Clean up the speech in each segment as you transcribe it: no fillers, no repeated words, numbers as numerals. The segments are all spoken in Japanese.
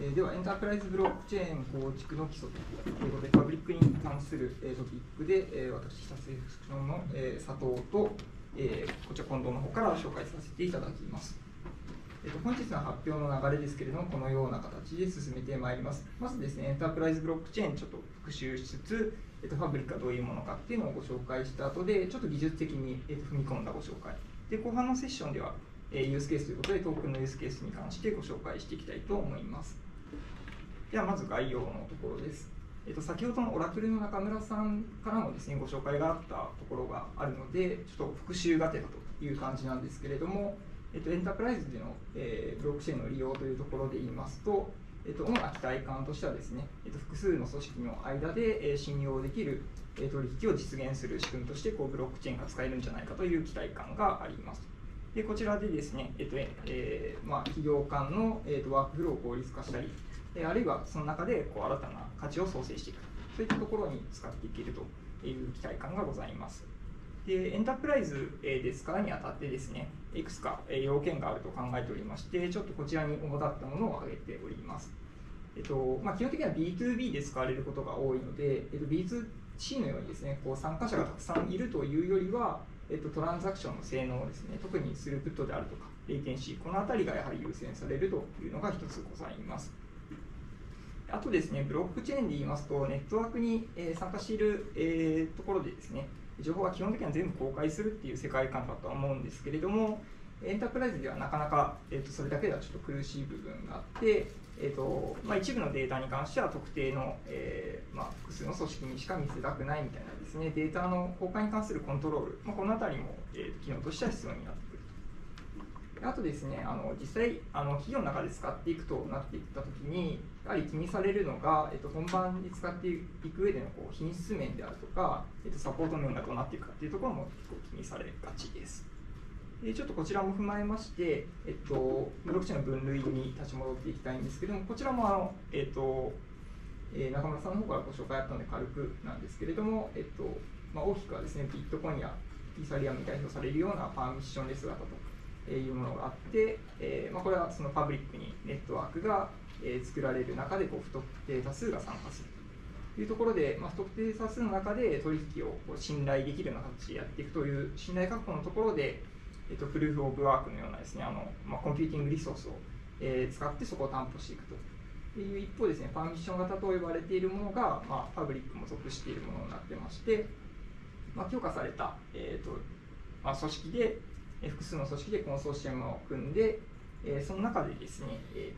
では、エンタープライズブロックチェーン構築の基礎ということで、パブリックに関するトピックで、私、日立セクションの佐藤と、こちら近藤の方から紹介させていただきます。本日の発表の流れですけれども、このような形で進めてまいります。まずですね、エンタープライズブロックチェーンちょっと復習しつつ、ファブリックがどういうものかっていうのをご紹介した後で、ちょっと技術的に踏み込んだご紹介。で、後半のセッションでは、ユースケースということで、トークンのユースケースに関してご紹介していきたいと思います。では、まず概要のところです。先ほどのオラクルの中村さんからもですね、ご紹介があったところがあるので、ちょっと復習がてらという感じなんですけれども、エンタープライズでの、ブロックチェーンの利用というところで言いますと、主な期待感としてはですね、複数の組織の間で、信用できる、取引を実現する仕組みとしてブロックチェーンが使えるんじゃないかという期待感があります。でこちらでですね、企業間の、ワークフローを効率化したり、あるいはその中で新たな価値を創生していく、そういったところに使っていけるという期待感がございます。でエンタープライズで使うにあたってですね、いくつか要件があると考えておりまして、ちょっとこちらに主だったものを挙げております。基本的には B2B で使われることが多いので、B2C のようにですね、参加者がたくさんいるというよりは、トランザクションの性能ですね、特にスループットであるとか、レイテンシー、このあたりがやはり優先されるというのが一つございます。あとですね、ブロックチェーンで言いますと、ネットワークに参加しているところでですね、情報は基本的には全部公開するっていう世界観だとは思うんですけれども、エンタープライズではなかなか、それだけではちょっと苦しい部分があって、一部のデータに関しては特定の、複数の組織にしか見せたくないみたいなですね、データの公開に関するコントロール、このあたりも、機能としては必要になってくると。あとですね、実際企業の中で使っていくとなっていったときに、やはり気にされるのが、本番に使っていく上での品質面であるとか、サポート面がどうなっていくかというところも結構気にされがちです。ちょっとこちらも踏まえまして、ブロックチェーンの分類に立ち戻っていきたいんですけれども、こちらも中村さんの方からご紹介あったので軽くなんですけれども、大きくはですね、ビットコインやイーサリアムに代表されるようなパーミッションレス型というものがあって、これはそのパブリックにネットワークが作られる中で不特定多数が参加するというところで、不特定多数の中で取引を信頼できるような形でやっていくという信頼確保のところで、プルーフ・オブ・ワークのようなですね、コンピューティングリソースを使ってそこを担保していくという一方ですね、パーミッション型と呼ばれているものが、パブリックも属しているものになってまして、強化された、組織で、複数の組織でコンソーシアムを組んで、その中でですね、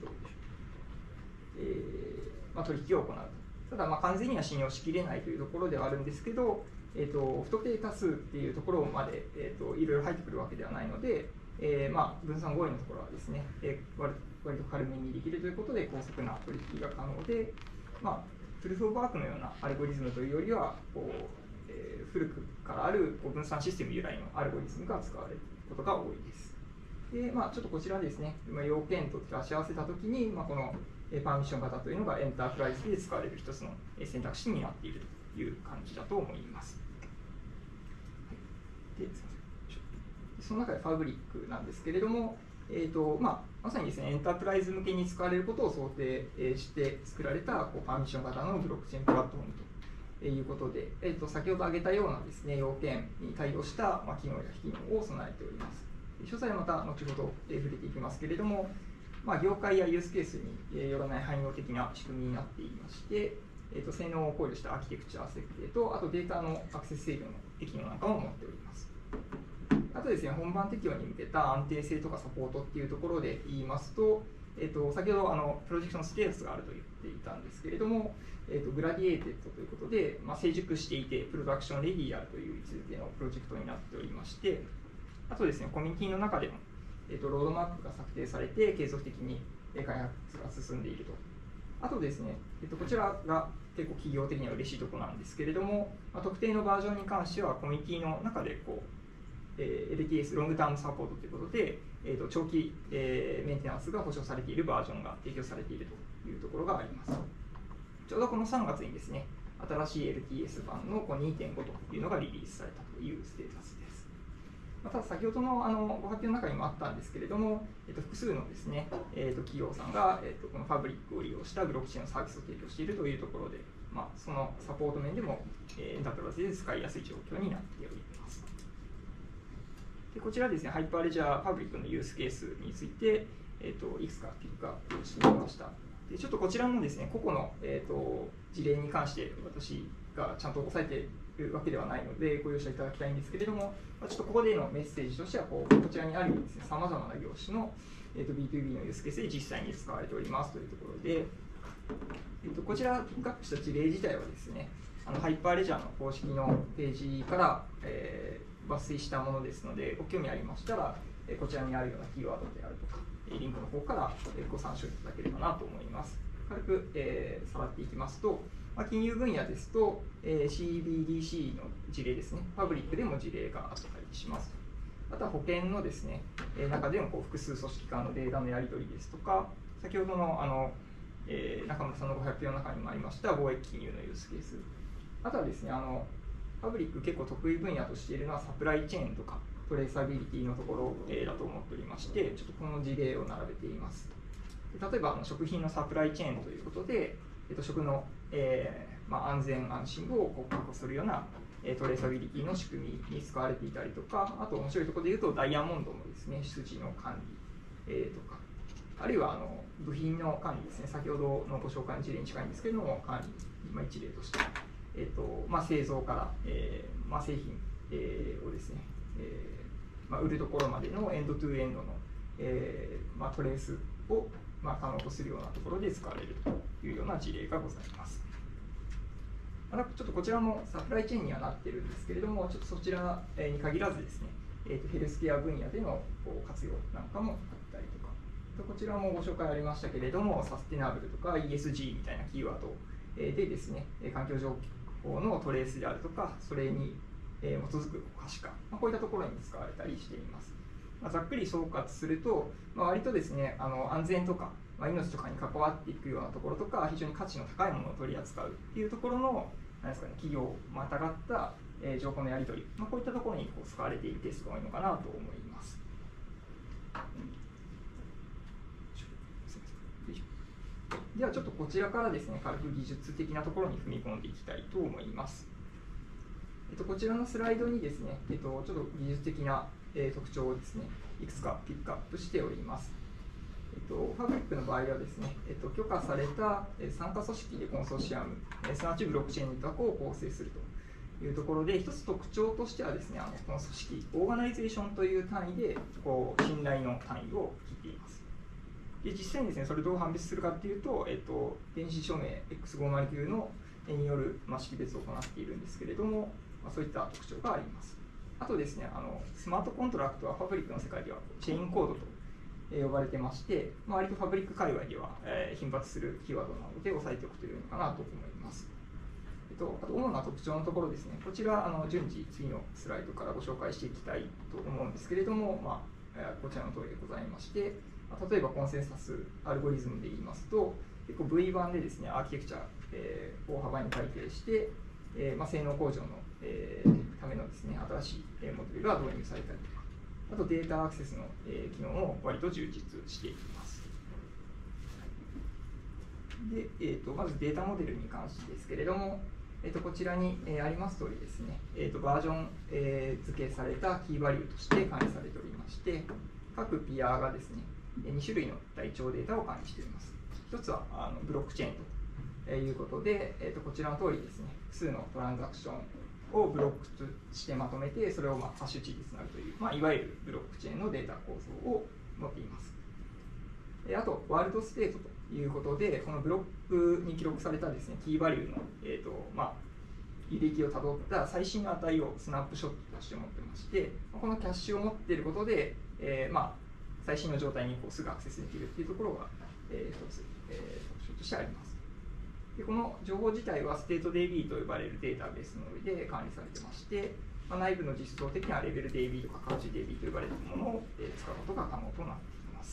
取引を行うと。ただ、完全には信用しきれないというところではあるんですけど、不特定多数っていうところまで、いろいろ入ってくるわけではないので、分散合意のところはですね、割と軽めにできるということで、高速な取引が可能で、プルーフ・オブ・ワークのようなアルゴリズムというよりは、古くからある分散システム由来のアルゴリズムが使われることが多いです。でちょっとこちらですね、要件と照らし合わせたときに、このパーミッション型というのがエンタープライズで使われる一つの選択肢になっているという感じだと思います。で、その中でファブリックなんですけれども、まさにですね、エンタープライズ向けに使われることを想定して作られたパーミッション型のブロックチェーンプラットフォームということで、先ほど挙げたようなですね、要件に対応した、機能や非機能を備えております。詳細はまた後ほど触れていきますけれども、業界やユースケースによらない汎用的な仕組みになっていまして、性能を考慮したアーキテクチャ設計と、あとデータのアクセス制御の機能なんかも持っております。あとですね、本番適用に向けた安定性とかサポートっていうところで言いますと、先ほどプロジェクションステータスがあると言っていたんですけれども、グラディエーテッドということで、成熟していて、プロダクションレディであるという位置づけのプロジェクトになっておりまして、あとですね、コミュニティの中でも、ロードマップが策定されて、継続的に開発が進んでいると。あとですね、こちらが結構企業的には嬉しいところなんですけれども、特定のバージョンに関しては、コミュニティの中でLTS、ロングタームサポートということで、長期、メンテナンスが保証されているバージョンが提供されているというところがあります。ちょうどこの3月にですね、新しい LTS 版の2.5というのがリリースされたというステータスです。 ただ先ほどのご発表の中にもあったんですけれども、複数のですね、企業さんが、このファブリックを利用したブロックチェーンのサービスを提供しているというところで、そのサポート面でも、ダタバースで使いやすい状況になっております。でこちらですね、ハイパーレジャーファブリックのユースケースについて、いくつかピックアップしてみました。でちょっとこちらのですね、個々の、事例に関して私がちゃんと押さえているわけではないのでご容赦いただきたいんですけれども、ちょっとここでのメッセージとしてはこちらにあるようにですね、さまざまな業種の、B2B のユースケースで実際に使われておりますというところで、こちらピックアップした事例自体はですね、ハイパーレジャーの公式のページから、抜粋したものですので、ご興味ありましたら、こちらにあるようなキーワードであるとか、リンクの方からご参照いただければなと思います。軽く、さらっていきますと、金融分野ですと、CBDC の事例ですね、パブリックでも事例があったりします。あとは保険のですね、中でも複数組織間のデータのやり取りですとか、先ほどの中村さんのご発表の中にもありました貿易金融のユースケース。あとはですね、パブリック結構得意分野としているのはサプライチェーンとかトレーサビリティのところだと思っておりまして、ちょっとこの事例を並べています。例えば食品のサプライチェーンということで、食の、安全安心を確保するようなトレーサビリティの仕組みに使われていたりとか、あと面白いところで言うとダイヤモンドのですね、出自の管理、とか、あるいは部品の管理ですね、先ほどのご紹介の事例に近いんですけれども、管理、一例として、製造から、製品、をですね、売るところまでのエンドトゥーエンドの、トレースを、可能とするようなところで使われるというような事例がございます。ちょっとこちらもサプライチェーンにはなっているんですけれども、ちょっとそちらに限らずですね、ヘルスケア分野での活用なんかもあったりとか、こちらもご紹介ありましたけれども、サステナブルとか ESG みたいなキーワードでですね、環境情報のトレースであるとか、それに基づく可視化、こういったところに使われたりしています。ざっくり総括すると、割とですね、安全とか、命とかに関わっていくようなところとか、非常に価値の高いものを取り扱うっていうところの、なんですかね、企業をまたがった、情報のやり取り、こういったところに使われているケースが多いのかなと思います。ではちょっとこちらからですね、軽く技術的なところに踏み込んでいきたいと思います。こちらのスライドにですね、ちょっと技術的な特徴をですね、いくつかピックアップしております。ファブリックの場合はですね、許可された参加組織でコンソーシアム、すなわちブロックチェーンネットワークを構成するというところで、一つ特徴としてはですね、この組織、オーガナイゼーションという単位で信頼の単位を聞いています。で実際にですね、それをどう判別するかというと、電子署名 X509 のによる識別を行っているんですけれども、そういった特徴があります。あとですね、スマートコントラクトはファブリックの世界ではチェーンコードと呼ばれてまして、割とファブリック界隈では頻発するキーワードなので押さえておくというのかなと思います。あと主な特徴のところですね、こちら順次次のスライドからご紹介していきたいと思うんですけれども、こちらの通りでございまして、例えばコンセンサスアルゴリズムで言いますと、結構 V 版でですね、アーキテクチャ、大幅に改定して、性能向上の、ためのですね、新しいモデルが導入されたりとか、あとデータアクセスの、機能も割と充実しています。で、まずデータモデルに関してですけれども、こちらに、あります通りですね、バージョン、付けされたキーバリューとして管理されておりまして、各ピアがですね、2種類の台帳データを管理しています。一つはブロックチェーンということで、こちらの通りですね、複数のトランザクションをブロックとしてまとめて、それをハッシュ値につなぐという、いわゆるブロックチェーンのデータ構造を持っています。あと、ワールドステートということで、このブロックに記録されたですね、キーバリューの、履歴をたどった最新の値をスナップショットとして持ってまして、このキャッシュを持っていることで、最新の状態にすぐアクセスできるというところが、一つ、特徴としてあります。でこの情報自体はステート DB と呼ばれるデータベースの上で管理されてまして、内部の実装的にはレベル DB とかカウチ DB と呼ばれるものを使うことが可能となっています。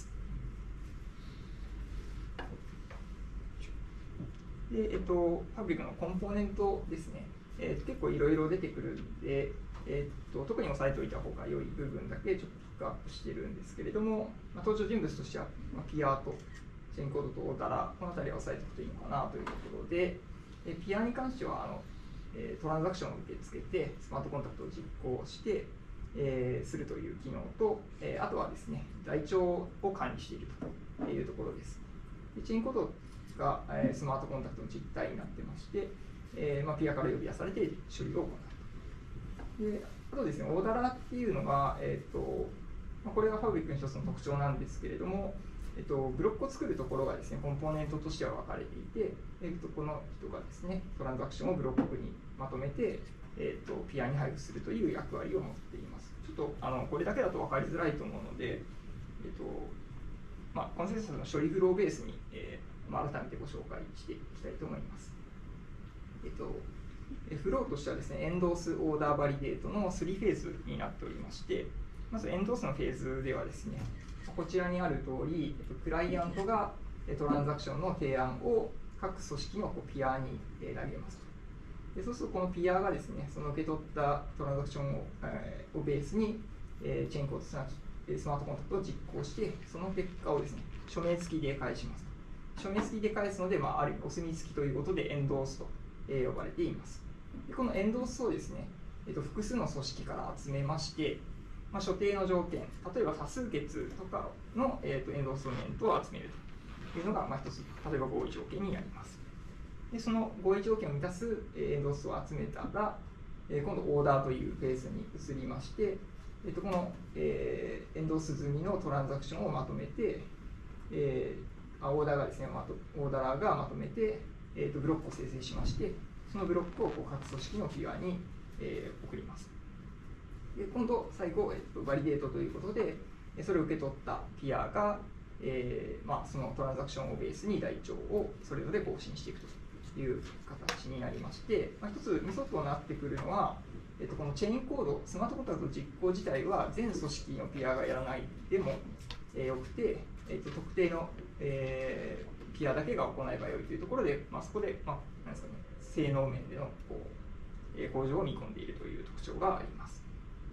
で、ファブリックのコンポーネントですね、結構いろいろ出てくるんで、 特に押さえておいた方が良い部分だけちょっとピックアップしてるんですけれども、登場人物としては、ピアとチェーンコードとオーダラ、この辺りは押さえておくといいのかなというところで、ピアに関してはトランザクションを受け付けて、スマートコンタクトを実行して、するという機能と、あとはですね、台帳を管理しているというところです。でチェーンコードが、スマートコンタクトの実体になってまして、ピアから呼び出されて処理を行う。であとですね、オーダラっていうのが、これがファブリックの一つの特徴なんですけれども、ブロックを作るところがですね、コンポーネントとしては分かれていて、この人がですね、トランザクションをブロックにまとめて、ピアに配布するという役割を持っています。ちょっとこれだけだと分かりづらいと思うので、コンセンサスの処理フローベースに、改めてご紹介していきたいと思います。フローとしてはですね、エンドース、オーダー、バリデートの3フェーズになっておりまして、まずエンドースのフェーズではですね、こちらにある通り、クライアントがトランザクションの提案を各組織のピアに投げますと。でそうするとこのピアがですね、その受け取ったトランザクションをベースにチェーンコードすなわちスマートコンタクトを実行して、その結果をですね、署名付きで返します。署名付きで返すので、ある意味お墨付きということでエンドースと呼ばれています。でこのエンドースをですね、複数の組織から集めまして、所定の条件、例えば多数決とかの、エンドースメントを集めるというのが、一つ、例えば合意条件になります。でその合意条件を満たすエンドースを集めたら、今度オーダーというフェーズに移りまして、この、エンドース済みのトランザクションをまとめて、オーダーがですね、オーダーがまとめて、ブロックを生成しまして、そのブロックを各組織のピアに、送ります。で今度、最後、バリデートということで、それを受け取ったピアが、そのトランザクションをベースに台帳をそれぞれ更新していくという形になりまして、一つミソとなってくるのは、このチェーンコード、スマートコンタクト実行自体は全組織のピアがやらないでもよくて、特定の、ピアだけが行えばよいというところで、そこで、なんですかね、性能面での向上を見込んでいるという特徴があります。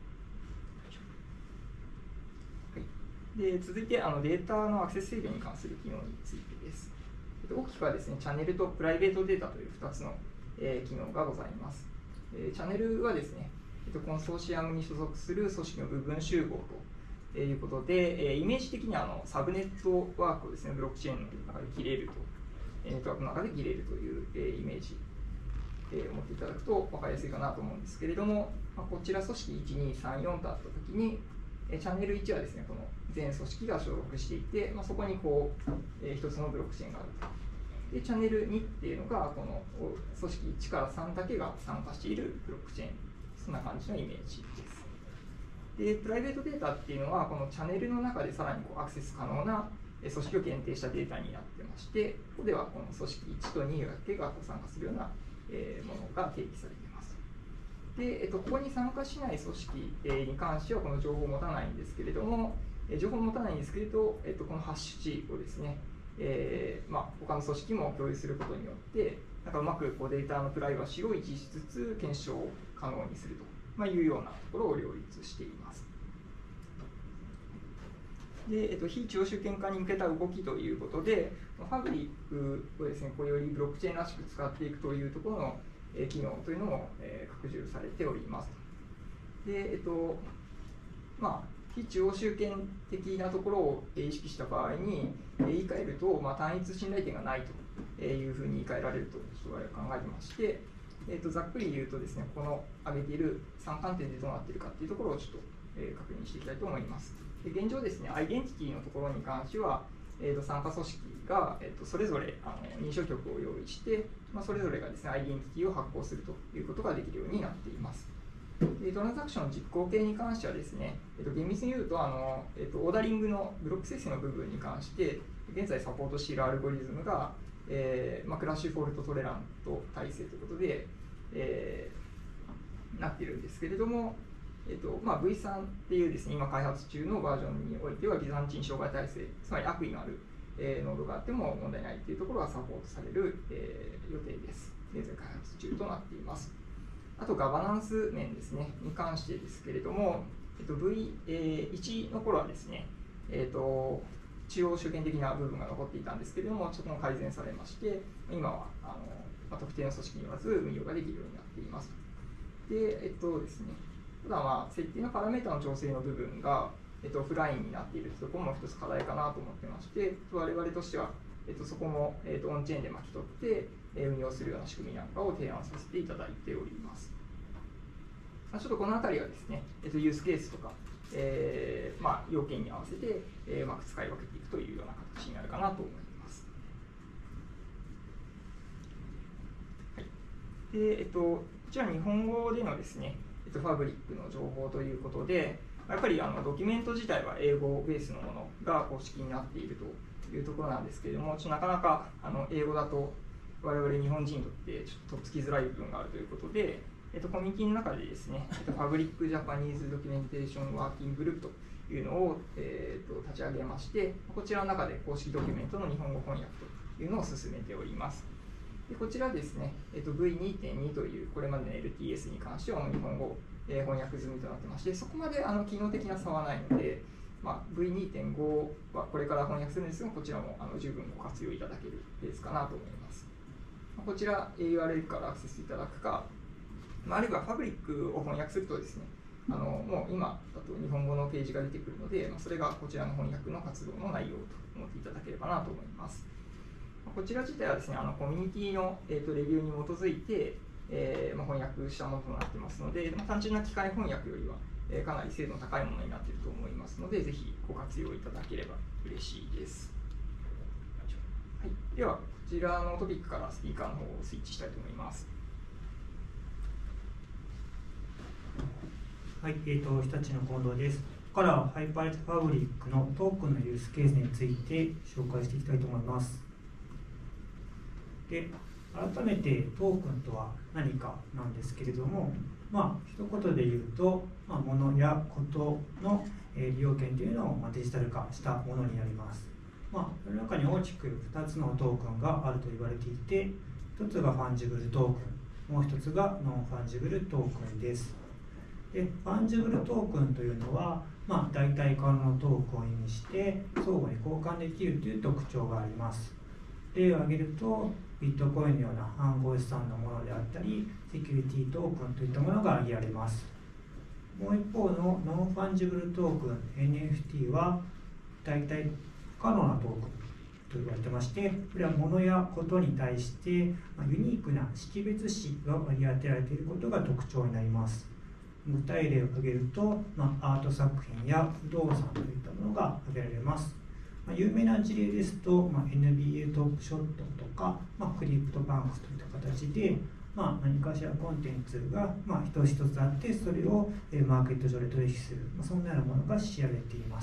で続いてデータのアクセス制御に関する機能についてです。大きくはですね、チャンネルとプライベートデータという2つの、機能がございます。チャンネルはですね、コンソーシアムに所属する組織の部分集合ということで、イメージ的にはサブネットワークをですね、ブロックチェーンの中で切れると、ネットワークの中で切れるという、イメージを持っていただくと分かりやすいかなと思うんですけれども、こちら組織1234とあったときに、チャンネル1はですね、この全組織が所属していて、そこに一つのブロックチェーンがあると。で、チャンネル2っていうのが、この組織1から3だけが参加しているブロックチェーン、そんな感じのイメージです。で、プライベートデータっていうのは、このチャンネルの中でさらにアクセス可能な組織を限定したデータになってまして、ここではこの組織1と2だけが参加するようなものが定義されています。で、ここに参加しない組織に関しては、この情報を持たないんですけれども、情報を持たないんですけれど、このハッシュ値をですね、他の組織も共有することによって、うまくデータのプライバシーを維持しつつ、検証を可能にするというようなところを両立しています。で、非中央集権化に向けた動きということで、ファブリックをですね、よりブロックチェーンらしく使っていくというところの機能というのも拡充されております。で、非中央集権的なところを意識した場合に言い換えると、単一信頼点がないというふうに言い換えられると我々は考えてまして、ざっくり言うとですね、この挙げている3観点でどうなっているかというところをちょっと確認していきたいと思います。で現状ですね、アイデンティティのところに関しては、参加組織がそれぞれ認証局を用意して、それぞれがですね、アイデンティティを発行するということができるようになっています。トランザクションの実行形に関してはですね、厳密に言うとオーダリングのブロック生成の部分に関して、現在サポートしているアルゴリズムが、クラッシュフォルトトレラント体制ということで、なっているんですけれども、V3 っていうですね、今開発中のバージョンにおいては、ビザンチン障害体制、つまり悪意のある、ノードがあっても問題ないというところがサポートされる、予定です。現在開発中となっています。 あとガバナンス面ですね、に関してですけれども、V1 の頃はですね、中央集権的な部分が残っていたんですけれども、そこも改善されまして、今は特定の組織によらず運用ができるようになっています。で、ですね、ただ設定のパラメータの調整の部分が、オフラインになっているところも一つ課題かなと思ってまして、我々としては、そこも、オンチェーンで巻き取って、運用するような仕組みなんかを提案させていただいております。ちょっとこのあたりはですね、ユースケースとか、要件に合わせて、うまく使い分けていくというような形になるかなと思います。はい、で、こちら日本語でのですね、ファブリックの情報ということで、やっぱりドキュメント自体は英語ベースのものが公式になっているというところなんですけれども、なかなか英語だと我々日本人にとってちょっととっつきづらい部分があるということで、コミュニティの中でですね、ファブリックジャパニーズドキュメンテーションワーキンググループというのを、立ち上げまして、こちらの中で公式ドキュメントの日本語翻訳というのを進めております。でこちらですね、V2.2 というこれまでの LTS に関しては日本語翻訳済みとなってまして、そこまで機能的な差はないので、V2.5 はこれから翻訳するんですが、こちらも十分ご活用いただけるベースかなと思います。こちら URL からアクセスいただくか、あるいはファブリックを翻訳するとですね、もう今だと日本語のページが出てくるので、それがこちらの翻訳の活動の内容と思っていただければなと思います。こちら自体はですね、コミュニティの、レビューに基づいて、翻訳したものとなってますので、単純な機械翻訳よりは、かなり精度の高いものになっていると思いますので、ぜひご活用いただければ嬉しいです。はい、では、こちらのトピックからスピーカーの方をスイッチしたいと思います。 はい、日立の近藤です。ここからはハイパーファブリックのトークンのユースケースについて紹介していきたいと思います。で、改めてトークンとは何かなんですけれども、一言で言うと、物やことの利用権というのをデジタル化したものになります。その中に大きく2つのトークンがあると言われていて、1つがファンジブルトークン、もう1つがノンファンジブルトークンです。で、ファンジブルトークンというのは、代替可能なトークンを意味して相互に交換できるという特徴があります。例を挙げると、ビットコインのような暗号資産のものであったり、セキュリティトークンといったものが挙げられます。もう一方のノンファンジブルトークン NFT は代替可能なトークンと言われてまして、これは物やことに対してユニークな識別子が割り当てられていることが特徴になります。具体例を挙げると、アート作品や不動産といったものが挙げられます。有名な事例ですと、NBA トップショットとか、クリプトバンクといった形で、何かしらコンテンツが、一つ一つあって、それをマーケット上で取引する、そんなようなものが知られています。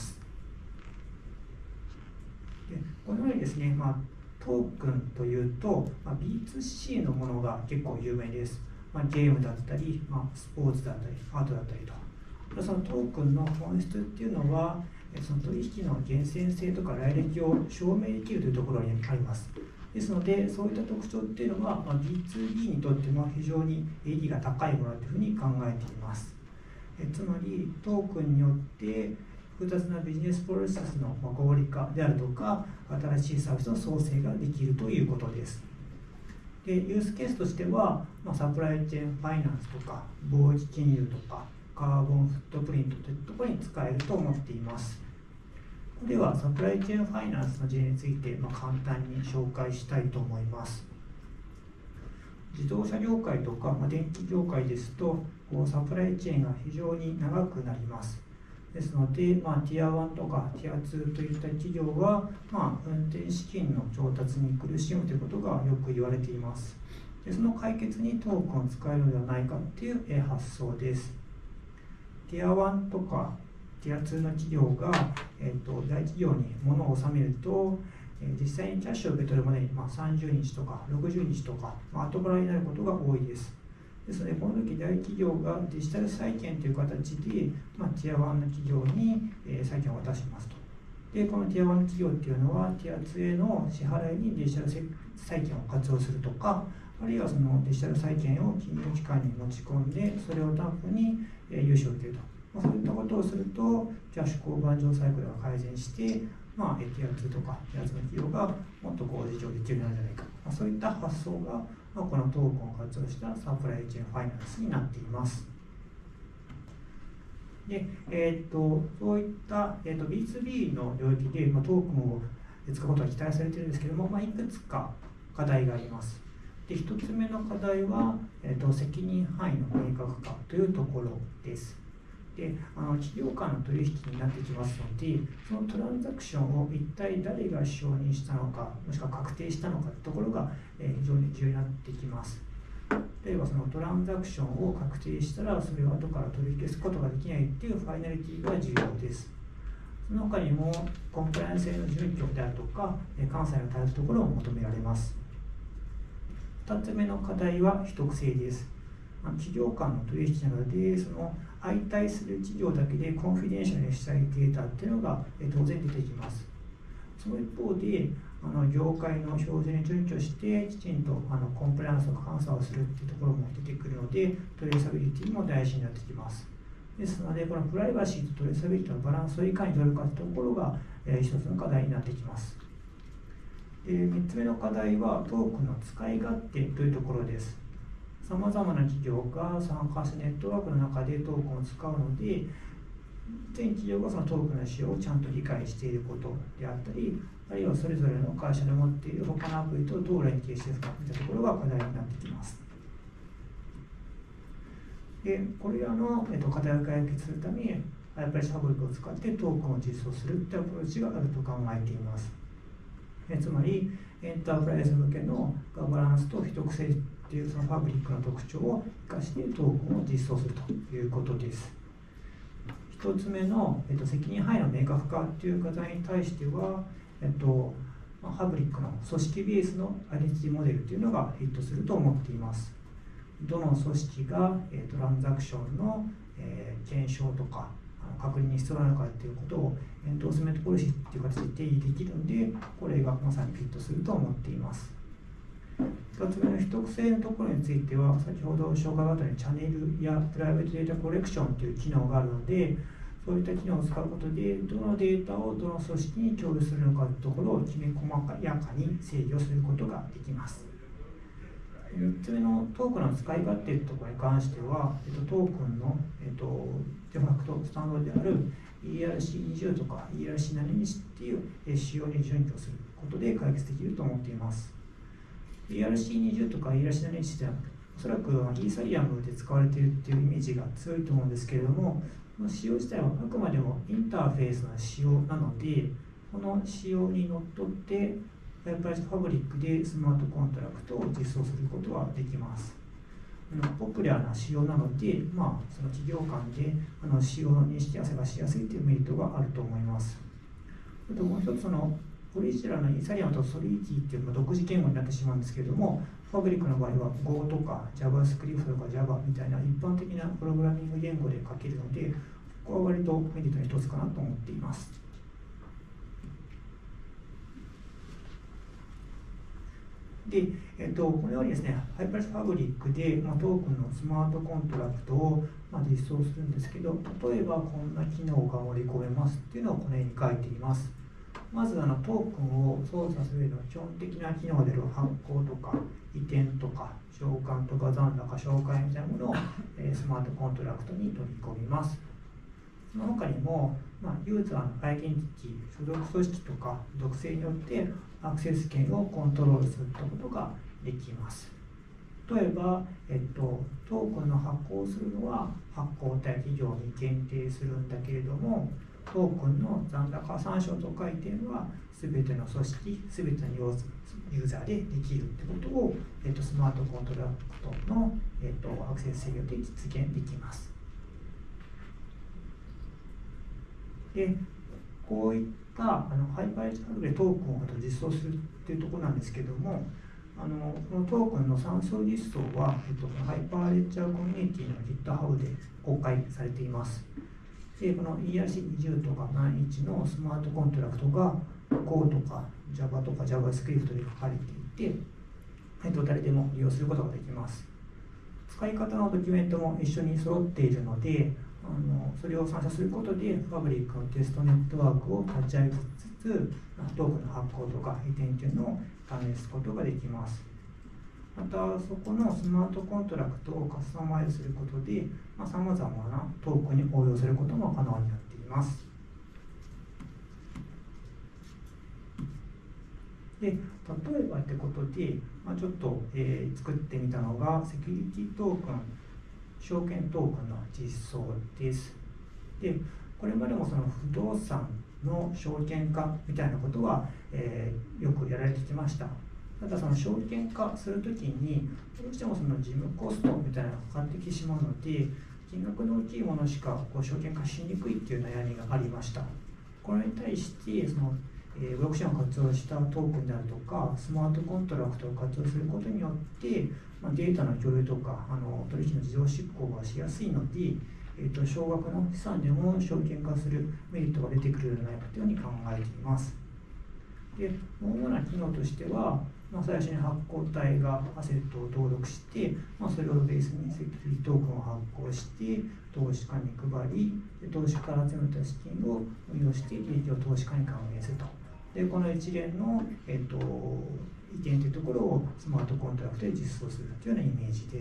でこのようにですね、トークンというと、B2C のものが結構有名です。ゲームだったり、スポーツだったり、アートだったりと。そのトークンの本質っていうのは、その取引の厳選性とか来歴を証明できるというところにあります。ですので、そういった特徴っていうのは、B2B にとっても非常に意義が高いものというふうに考えています。つまり、トークンによって複雑なビジネスプロセスの合理化であるとか、新しいサービスの創生ができるということです。で、ユースケースとしては、サプライチェーンファイナンスとか、貿易金融とか、カーボンフットプリントといったところに使えると思っています。ここではサプライチェーンファイナンスの事例について簡単に紹介したいと思います。自動車業界とか電気業界ですと、サプライチェーンが非常に長くなります。ですので、ティア1とかティア2といった企業は、運転資金の調達に苦しむということがよく言われています。でその解決にトークンを使えるのではないかという発想です。ティア1とかティア2の企業が、大企業に物を納めると、実際にキャッシュを受け取るまでに、30日とか60日とか、後払いになることが多いです。ですので、この時大企業がデジタル債券という形で、ティア1の企業に、債券を渡しますと。で、このティア1の企業っていうのは、ティア2への支払いにデジタル債券を活用するとか、 あるいはそのデジタル債券を金融機関に持ち込んで、それを担保に融資を受けると。そういったことをすると、キャッシュ交換上サイクルが改善して、ティア2とかティア2の企業がもっと事業できるようになるんじゃないか、そういった発想が、このトークンを活用したサプライチェーンファイナンスになっています。で、そういった、B2B の領域で、トークンを使うことが期待されているんですけども、いくつか課題があります。で、1つ目の課題は、責任範囲の明確化というところです。で、企業間の取引になってきますので、そのトランザクションを一体誰が承認したのか、もしくは確定したのかというところが非常に重要になってきます。例えばそのトランザクションを確定したら、それを後から取り消すことができないというファイナリティが重要です。その他にも、コンプライアンス性の準拠であるとか、監査の対応ところを求められます。2つ目の課題は秘匿性です。企業間の取引なので、その相対する企業だけでコンフィデンシャルにしたいデータっていうのが当然出てきます。その一方で、業界の標準に準拠してきちんとコンプライアンスの監査をするっていうところも出てくるので、トレーサビリティも大事になってきます。ですので、このプライバシーとトレーサビリティのバランスをいかに取るかというところが、一つの課題になってきます。3つ目の課題はトークンの使い勝手というところです。さまざまな企業が参加したネットワークの中でトークンを使うので、全企業がそのトークンの使用をちゃんと理解していることであったり、あるいはそれぞれの会社で持っている他のアプリとどう連携しているかといったところが課題になってきます。で、これらの課題を解決するために、ハイパレスファブリックを使ってトークンを実装するというアプローチがあると考えています。つまり、エンタープライズ向けのガバナンスと秘匿性というそのファブリックの特徴を生かしてトークンを実装するということです。1つ目の、責任範囲の明確化という課題に対しては、ファブリックの組織ベースのアイデンティティモデルというのがヒットすると思っています。どの組織がトランザクションの検証とか確認に必要なのかということをエンドースメントポリシーという形で定義できるので、これがまさにフィットすると思っています。2つ目の秘匿性のところについては、先ほど紹介があったようにチャンネルやプライベートデータコレクションという機能があるので、そういった機能を使うことで、どのデータをどの組織に共有するのかというところをきめ細やかに制御することができます。3つ目のトークンの使い勝手というところに関しては、トークンの、デファクトスタンドである ERC20 とか ERC7 っていう仕様に準拠することで解決できると思っています。ERC20 とか ERC7 はおそらくイーサリアムで使われているというイメージが強いと思うんですけれども、この仕様自体はあくまでもインターフェースの仕様なので、この仕様にのっとってハイパレスファブリックでスマートコントラクトを実装することはできます。ポピュラーな仕様なので、その企業間で仕様の認識合わせがしやすいというメリットがあると思います。あともう一つ、オリジナルのイーサリアムとソリティっていう独自言語になってしまうんですけれども、ファブリックの場合は Go とか JavaScript とか Java みたいな一般的なプログラミング言語で書けるので、ここは割とメリットの一つかなと思っています。で、このようにですね、ハイパレスファブリックで、トークンのスマートコントラクトを、実装するんですけど、例えばこんな機能が盛り込めますっていうのをこのように書いています。まずトークンを操作する上の基本的な機能である発行とか移転とか召喚とか残高紹介みたいなものをスマートコントラクトに取り込みます。その他にも、ユーザーのアイデンティティ、所属組織とか属性によってアクセス権をコントロールすることができます。例えば、トークンの発行をするのは発行体企業に限定するんだけれども、トークンの残高参照と回転は全ての組織、全てのユーザーでできるということを、スマートコントラクトの、アクセス制御で実現できます。で、こういったハイパレスファブリックでトークンを実装するというところなんですけれども、このトークンの参照実装は、ハイパーレッジャーコミュニティの GitHub で公開されています。で、この ERC20 とか91のスマートコントラクトが Go とか Java とか JavaScript で書かれていて、 誰でも利用することができます。使い方のドキュメントも一緒に揃っているので、それを参照することで、ファブリックのテストネットワークを立ち上げつつ、トークンの発行とか移転というのを試すことができます。また、そこのスマートコントラクトをカスタマイズすることで、さまざまなトークンに応用することも可能になっています。で、例えばってことで、ちょっと、作ってみたのが、セキュリティトークン、証券トークンの実装です。で、これまでもその不動産の証券化みたいなことは、よくやられてきました。ただ、その証券化するときに、どうしてもその事務コストみたいなのがかかってきてしまうので、金額の大きいものしか証券化しにくいという悩みがありました。これに対して、ブロックチェーンを活用したトークンであるとか、スマートコントラクトを活用することによって、データの共有とか取引の自動執行がしやすいので、少額の資産でも証券化するメリットが出てくるのではないかというふうに考えています。で、主な機能としては、最初に発行体がアセットを登録して、それをベースにセキュリティトークンを発行して、投資家に配り、投資家から集めた資金を運用して利益を投資家に還元すると。で、この一連の、移転というところをスマートコントラクトで実装するというようなイメージです。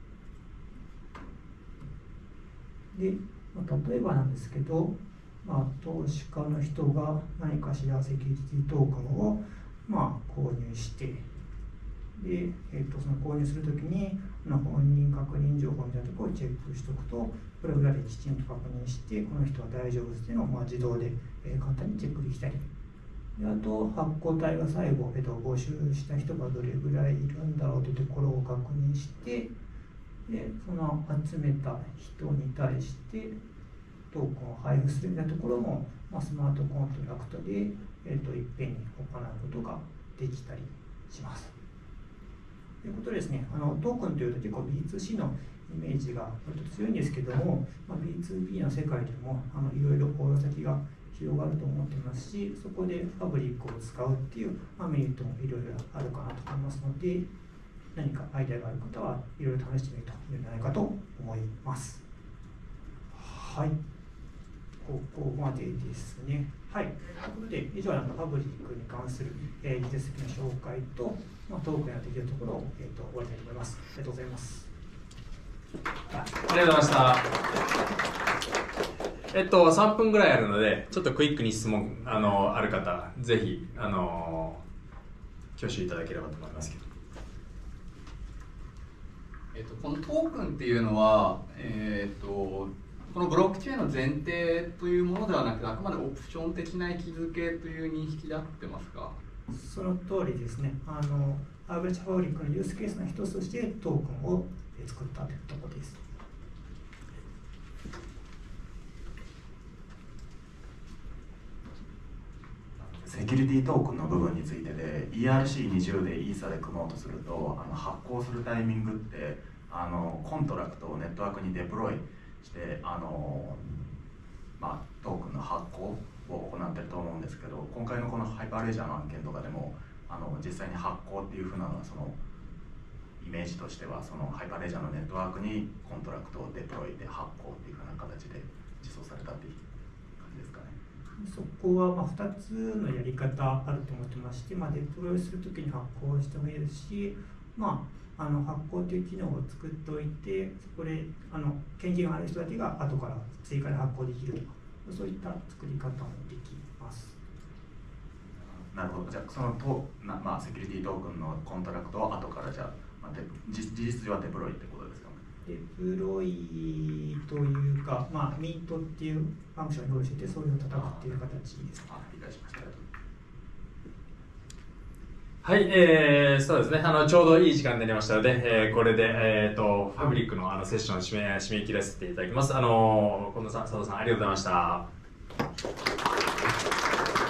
で、例えばなんですけど、投資家の人が何かしらセキュリティトークンを購入して、で、その購入するときに本人確認情報みたいなところをチェックしておくと、これを裏できちんと確認して、この人は大丈夫ですというのを自動で簡単にチェックできたり、で、あと発行体が最後、募集した人がどれぐらいいるんだろうというところを確認して、で、その集めた人に対してトークンを配布するみたいなところも、スマートコントラクトで、いっぺんに行うことができたりします。ということでですね、トークンというと結構 B2C のイメージが割と強いんですけども、B2B の世界でもいろいろ応用先が広がると思っていますし、そこでファブリックを使うっていうメリットもいろいろあるかなと思いますので、何かアイデアがある方はいろいろ試してみるといいんじゃないかと思います。はい。ここまでですね。はい。ということで、以上ファブリックに関する技術的な紹介と、トークンやできるところを終わりたいと思います。ありがとうございます。 ありがとうございました。3分ぐらいあるので、ちょっとクイックに質問ある方、ぜひ挙手いただければと思いますけど。 このトークンっていうのは、このブロックチェーンの前提というものではなくて、あくまでオプション的な位置づけという認識で合ってますか？ その通りですね。アーベルチファブリックのユースケースの一つとしてトークンを作ったというところです。 セキュリティトークンの部分についてで ERC20 でイーサで組もうとすると発行するタイミングってコントラクトをネットワークにデプロイしてトークンの発行を行ってると思うんですけど、今回のこのハイパーレジャーの案件とかでも実際に発行っていうふうなのはそのイメージとしてはそのハイパーレジャーのネットワークにコントラクトをデプロイで発行っていうふうな形で実装されたっていう感じですかね。 そこは2つのやり方あると思ってまして、デプロイするときに発行してもいいですし、発行という機能を作っておいて、そこで権限がある人だけが後から追加で発行できるとか、そういった作り方もできます。 なるほど。じゃあそのセキュリティトークンのコントラクトを後からじゃあ、事実上はデプロイってことですよね。 デプロイというか、ミートっていうファンクションを用意していて、それを叩くっていう形ですね。 理解しました。 はい、そうですね。ちょうどいい時間になりましたので、これでファブリックのセッションを締め切らせていただきます。近藤さん、佐藤さん、ありがとうございました。